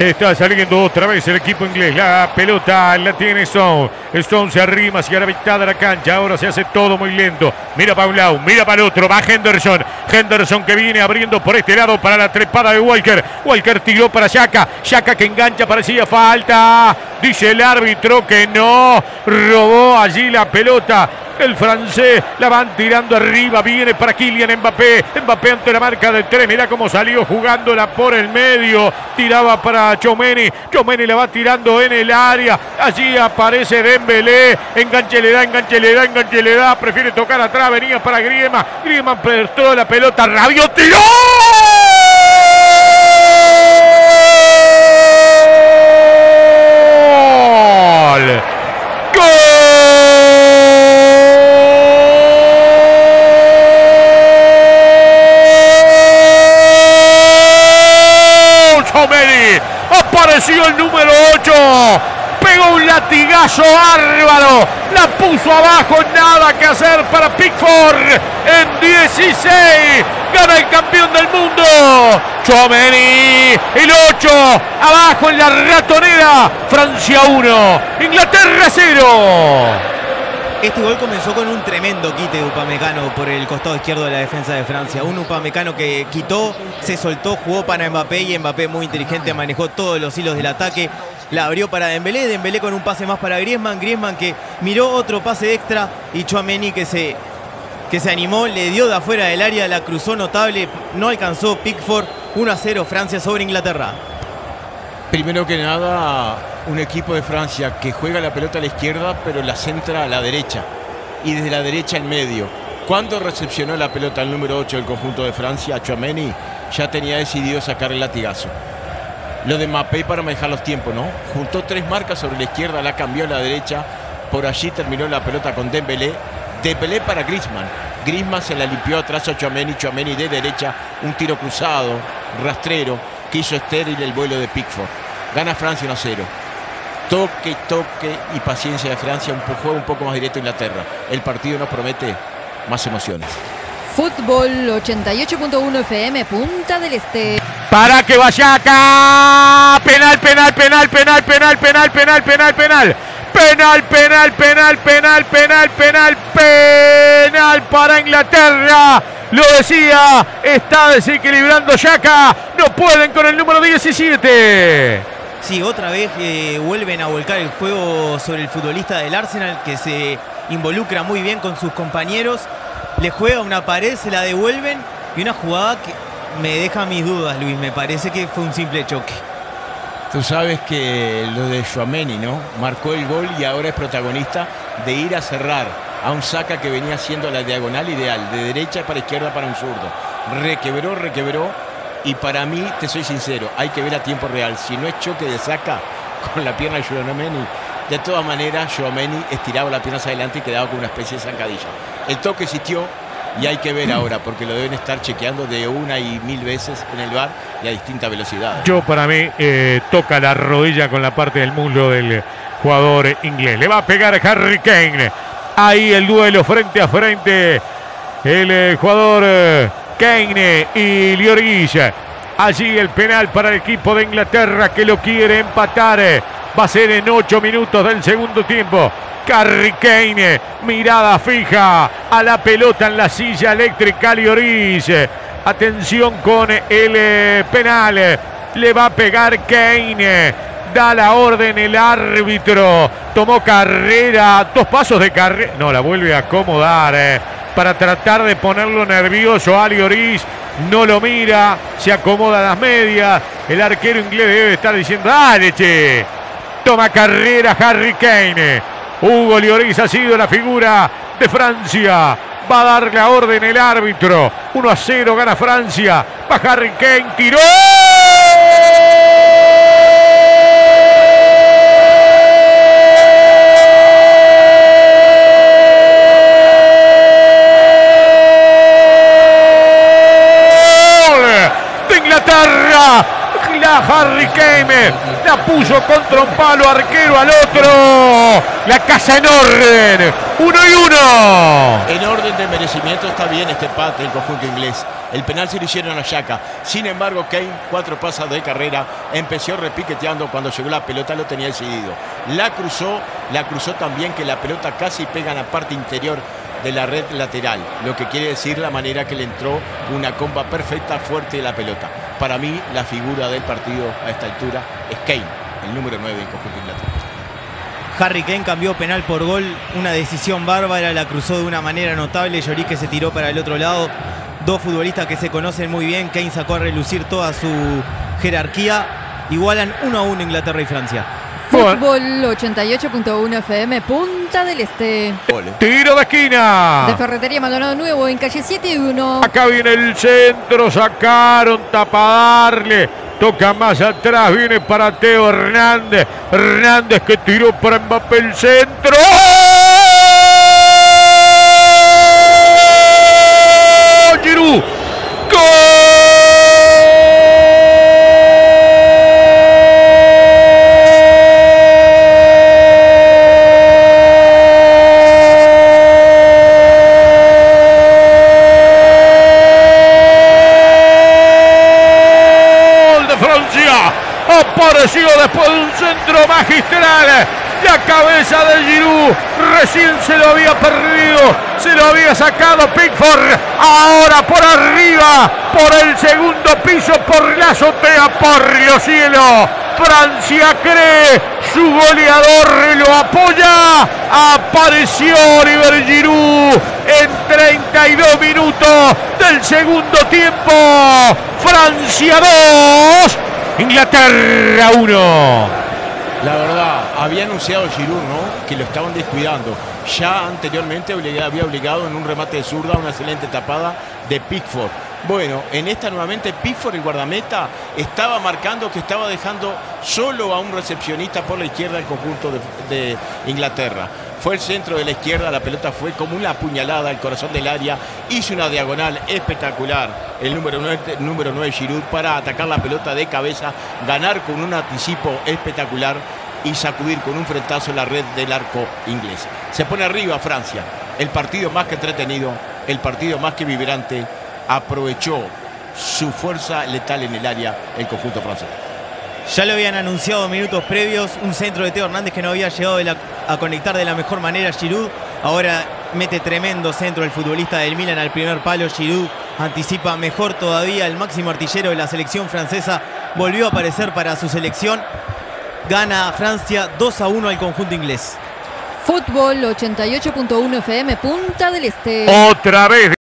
Está saliendo otra vez el equipo inglés. La pelota la tiene Stone. Stone se arrima hacia la mitad de la cancha. Ahora se hace todo muy lento. Mira para un lado, mira para el otro. Va Henderson. Henderson que viene abriendo por este lado para la trepada de Walker. Walker tiró para Xhaka. Xhaka que engancha, parecía falta. Dice el árbitro que no. Robó allí la pelota. El francés la van tirando arriba. Viene para Kylian Mbappé. Mbappé ante la marca de 3. Mirá cómo salió jugándola por el medio. Tiraba para Tchouaméni. Tchouaméni la va tirando en el área. Allí aparece Dembélé. Enganche le da, enganche le da, enganche le da. Prefiere tocar atrás. Venía para Griezmann. Griezmann perdió la pelota. Rabiot tiró. Apareció el número 8, pegó un latigazo bárbaro, la puso abajo, nada que hacer para Pickford. En 16 gana el campeón del mundo, Tchouaméni, el 8, abajo en la ratonera. Francia 1, Inglaterra 0. Este gol comenzó con un tremendo quite de Upamecano por el costado izquierdo de la defensa de Francia. Un Upamecano que quitó, se soltó, jugó para Mbappé y Mbappé muy inteligente manejó todos los hilos del ataque. La abrió para Dembélé, Dembélé con un pase más para Griezmann, Griezmann que miró otro pase extra y Tchouaméni que se animó, le dio de afuera del área, la cruzó notable, no alcanzó Pickford. 1-0 Francia sobre Inglaterra. Primero que nada, un equipo de Francia que juega la pelota a la izquierda, pero la centra a la derecha. Y desde la derecha al medio. Cuando recepcionó la pelota el número 8 del conjunto de Francia, Tchouaméni ya tenía decidido sacar el latigazo. Lo de Mbappé para manejar los tiempos, ¿no? Juntó 3 marcas sobre la izquierda, la cambió a la derecha. Por allí terminó la pelota con Dembélé. Dembélé para Griezmann. Griezmann se la limpió atrás a Tchouaméni. Tchouaméni de derecha, un tiro cruzado, rastrero, que hizo estéril el vuelo de Pickford. Gana Francia 1-0. Toque, toque y paciencia de Francia. Un juego un poco más directo a Inglaterra. El partido nos promete más emociones. Fútbol 88.1 FM, Punta del Este. Para que vaya acá. Penal, penal, penal, penal, penal, penal, penal, penal, penal. Penal, penal, penal, penal, penal, penal, penal para Inglaterra. Lo decía, está desequilibrando Xhaka. No pueden con el número 17. Sí, otra vez vuelven a volcar el juego sobre el futbolista del Arsenal, que se involucra muy bien con sus compañeros. Le juega una pared, se la devuelven y una jugada que me deja mis dudas, Luis. Me parece que fue un simple choque. Tú sabes que lo de Tchouaméni, ¿no? Marcó el gol y ahora es protagonista de ir a cerrar a un Saka que venía haciendo la diagonal ideal, de derecha para izquierda para un zurdo. Requebró, requebró. Y para mí, te soy sincero, hay que ver a tiempo real. Si no es choque de Saka con la pierna de Tchouaméni, de todas maneras, Tchouaméni estiraba la pierna hacia adelante y quedaba con una especie de zancadilla. El toque existió y hay que ver ahora, porque lo deben estar chequeando de 1 y 1000 veces en el VAR y a distinta velocidad. Yo, para mí, toca la rodilla con la parte del muslo del jugador inglés. Le va a pegar Harry Kane. Ahí el duelo frente a frente. El jugador Kane y Lloris. Allí el penal para el equipo de Inglaterra que lo quiere empatar. Va a ser en 8 minutos del segundo tiempo. Harry Kane, mirada fija a la pelota en la silla eléctrica. Lloris. Atención con el penal. Le va a pegar Kane. Da la orden el árbitro. Tomó carrera. 2 pasos de carrera. No, la vuelve a acomodar. Para tratar de ponerlo nervioso a Lloris. No lo mira, se acomoda a las medias. El arquero inglés debe estar diciendo: dale, che. Toma carrera Harry Kane. Hugo Lloris ha sido la figura de Francia. Va a dar la orden el árbitro. 1-0 gana Francia. Va Harry Kane, tiró. Harry Kane. La puso contra un palo, arquero al otro. La casa en orden. 1-1. En orden de merecimiento está bien este empate del conjunto inglés. El penal se lo hicieron a Xhaka. Sin embargo, Kane, 4 pasos de carrera, empezó repiqueteando. Cuando llegó la pelota lo tenía decidido. La cruzó también, que la pelota casi pega en la parte interior de la red lateral, lo que quiere decir la manera que le entró una comba perfecta, fuerte de la pelota. Para mí, la figura del partido a esta altura es Kane, el número 9 del conjunto Inglaterra. Harry Kane cambió penal por gol, una decisión bárbara, la cruzó de una manera notable. Lloris, que se tiró para el otro lado. Dos futbolistas que se conocen muy bien. Kane sacó a relucir toda su jerarquía. Igualan 1-1 Inglaterra y Francia. Fútbol 88.1 FM, Punta del Este. Tiro de esquina. De Ferretería Maldonado Nuevo en calle 7 y 1. Acá viene el centro, sacaron, tapadarle. Toca más atrás, viene para Teo Hernández. Hernández que tiró para Mbappé el centro. ¡Oh! Giroud. ¡Gol! Apareció después de un centro magistral. La cabeza de Giroud, recién se lo había perdido, se lo había sacado Pickford. Ahora por arriba, por el segundo piso, por la azotea, por los cielos. Francia cree, su goleador lo apoya. Apareció Oliver Giroud en 32 minutos del segundo tiempo. Francia 2. Inglaterra 1. La verdad, había anunciado Giroud, ¿no?, que lo estaban descuidando. Ya anteriormente había obligado en un remate de zurda una excelente tapada de Pickford. Bueno, en esta nuevamente Pickford, el guardameta, estaba marcando que estaba dejando solo a un recepcionista por la izquierda del conjunto de Inglaterra. Fue el centro de la izquierda, la pelota fue como una puñalada al corazón del área. Hizo una diagonal espectacular el número 9 Giroud para atacar la pelota de cabeza, ganar con un anticipo espectacular y sacudir con un frentazo la red del arco inglés. Se pone arriba Francia. El partido más que entretenido, el partido más que vibrante. Aprovechó su fuerza letal en el área el conjunto francés. Ya lo habían anunciado minutos previos, un centro de Teo Hernández que no había llegado a conectar de la mejor manera Giroud. Ahora mete tremendo centro el futbolista del Milan al primer palo. Giroud anticipa mejor todavía. El máximo artillero de la selección francesa volvió a aparecer para su selección. Gana Francia 2-1 al conjunto inglés. Fútbol 88.1 FM, Punta del Este. Otra vez.